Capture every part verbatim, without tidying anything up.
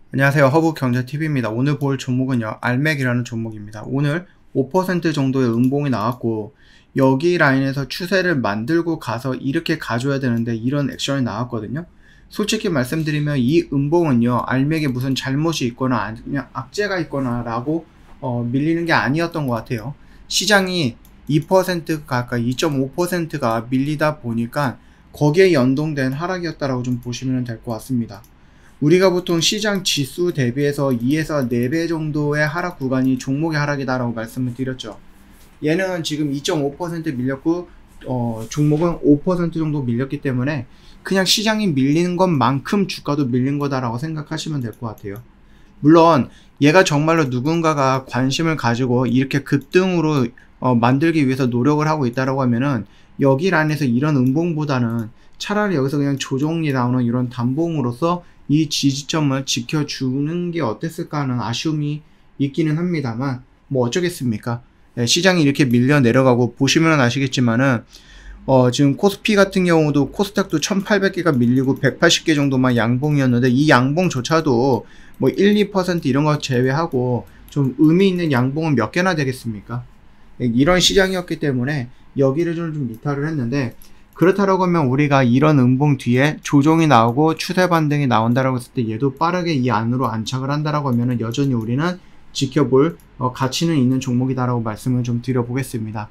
안녕하세요. 허브경제티비입니다. 오늘 볼 종목은요, 알맥이라는 종목입니다. 오늘 오 퍼센트 정도의 음봉이 나왔고, 여기 라인에서 추세를 만들고 가서 이렇게 가줘야 되는데 이런 액션이 나왔거든요. 솔직히 말씀드리면 이 음봉은요, 알맥에 무슨 잘못이 있거나 아니면 악재가 있거나 라고 어, 밀리는 게 아니었던 것 같아요. 시장이 이 퍼센트 가까이 이 점 오 퍼센트가 밀리다 보니까 거기에 연동된 하락이었다라고 좀 보시면 될 것 같습니다. 우리가 보통 시장 지수 대비해서 이에서 네 배 정도의 하락 구간이 종목의 하락이다라고 말씀을 드렸죠. 얘는 지금 이 점 오 퍼센트 밀렸고 어, 종목은 오 퍼센트 정도 밀렸기 때문에 그냥 시장이 밀리는 것만큼 주가도 밀린 거다라고 생각하시면 될 것 같아요. 물론 얘가 정말로 누군가가 관심을 가지고 이렇게 급등으로 어, 만들기 위해서 노력을 하고 있다라고 하면은 여기 라인에서 이런 음봉보다는 차라리 여기서 그냥 조정이 나오는 이런 단봉으로서 이 지지점을 지켜주는 게 어땠을까 하는 아쉬움이 있기는 합니다만 뭐 어쩌겠습니까. 네, 시장이 이렇게 밀려 내려가고 보시면 아시겠지만은 어 지금 코스피 같은 경우도 코스닥도 천팔백 개가 밀리고 백팔십 개 정도만 양봉이었는데 이 양봉조차도 뭐 일, 이 퍼센트 이런 거 제외하고 좀 의미 있는 양봉은 몇 개나 되겠습니까. 네, 이런 시장이었기 때문에 여기를 좀, 좀 이탈을 했는데, 그렇다라고 하면 우리가 이런 음봉 뒤에 조정이 나오고 추세 반등이 나온다라고 했을 때 얘도 빠르게 이 안으로 안착을 한다라고 하면은 여전히 우리는 지켜볼 어, 가치는 있는 종목이다라고 말씀을 좀 드려보겠습니다.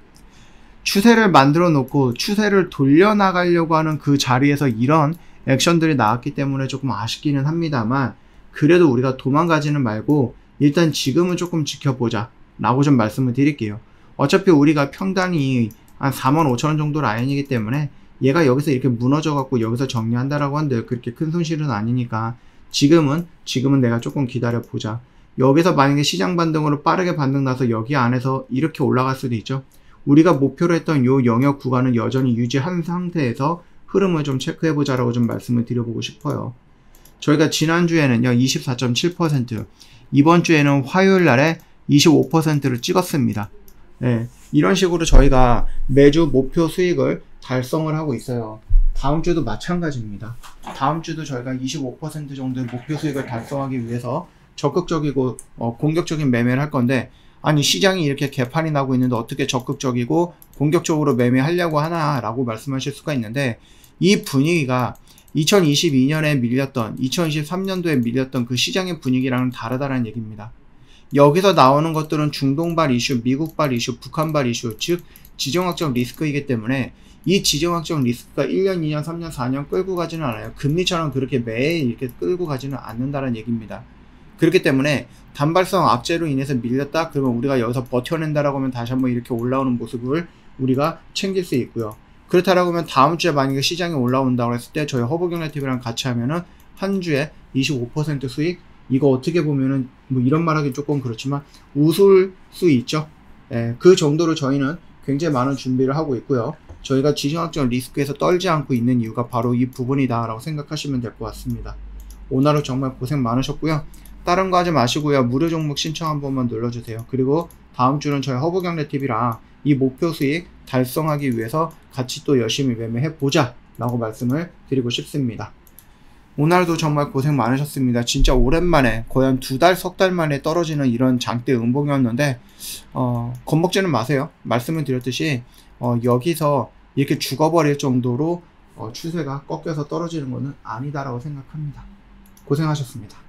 추세를 만들어 놓고 추세를 돌려나가려고 하는 그 자리에서 이런 액션들이 나왔기 때문에 조금 아쉽기는 합니다만, 그래도 우리가 도망가지는 말고 일단 지금은 조금 지켜보자 라고 좀 말씀을 드릴게요. 어차피 우리가 평단이 한 사만 오천 원 정도 라인이기 때문에 얘가 여기서 이렇게 무너져 갖고 여기서 정리한다라고 한들 그렇게 큰 손실은 아니니까 지금은 지금은 내가 조금 기다려 보자. 여기서 만약에 시장 반등으로 빠르게 반등 나서 여기 안에서 이렇게 올라갈 수도 있죠. 우리가 목표로 했던 요 영역 구간은 여전히 유지한 상태에서 흐름을 좀 체크해 보자라고 좀 말씀을 드려보고 싶어요. 저희가 지난주에는요 이십사 점 칠 퍼센트, 이번 주에는 화요일 날에 이십오 퍼센트를 찍었습니다. 네, 이런 식으로 저희가 매주 목표 수익을 달성을 하고 있어요. 다음 주도 마찬가지입니다. 다음 주도 저희가 이십오 퍼센트 정도의 목표 수익을 달성하기 위해서 적극적이고 어, 공격적인 매매를 할 건데, 아니 시장이 이렇게 개판이 나고 있는데 어떻게 적극적이고 공격적으로 매매하려고 하나 라고 말씀하실 수가 있는데, 이 분위기가 이천이십이 년에 밀렸던 이천이십삼 년도에 밀렸던 그 시장의 분위기랑은 다르다는 얘기입니다. 여기서 나오는 것들은 중동발 이슈, 미국발 이슈, 북한발 이슈, 즉 지정학적 리스크이기 때문에 이 지정학적 리스크가 일 년, 이 년, 삼 년, 사 년 끌고 가지는 않아요. 금리처럼 그렇게 매일 이렇게 끌고 가지는 않는다는 얘기입니다. 그렇기 때문에 단발성 악재로 인해서 밀렸다 그러면 우리가 여기서 버텨낸다라고 하면 다시 한번 이렇게 올라오는 모습을 우리가 챙길 수 있고요. 그렇다라고 하면 다음 주에 만약에 시장이 올라온다고 했을 때 저희 허브경제티비랑 같이 하면은 한 주에 이십오 퍼센트 수익, 이거 어떻게 보면은 뭐 이런 말하기 조금 그렇지만 웃을 수 있죠. 예, 그 정도로 저희는 굉장히 많은 준비를 하고 있고요. 저희가 지정학적 리스크에서 떨지 않고 있는 이유가 바로 이 부분이다 라고 생각하시면 될 것 같습니다. 오늘 하루 정말 고생 많으셨고요. 다른 거 하지 마시고요. 무료 종목 신청 한 번만 눌러주세요. 그리고 다음 주는 저희 허브경제티비랑 이 목표 수익 달성하기 위해서 같이 또 열심히 매매해 보자 라고 말씀을 드리고 싶습니다. 오늘도 정말 고생 많으셨습니다. 진짜 오랜만에 거의 한 두 달, 석 달 만에 떨어지는 이런 장대 음봉이었는데 어, 겁먹지는 마세요. 말씀을 드렸듯이 어, 여기서 이렇게 죽어버릴 정도로 어, 추세가 꺾여서 떨어지는 것은 아니다라고 생각합니다. 고생하셨습니다.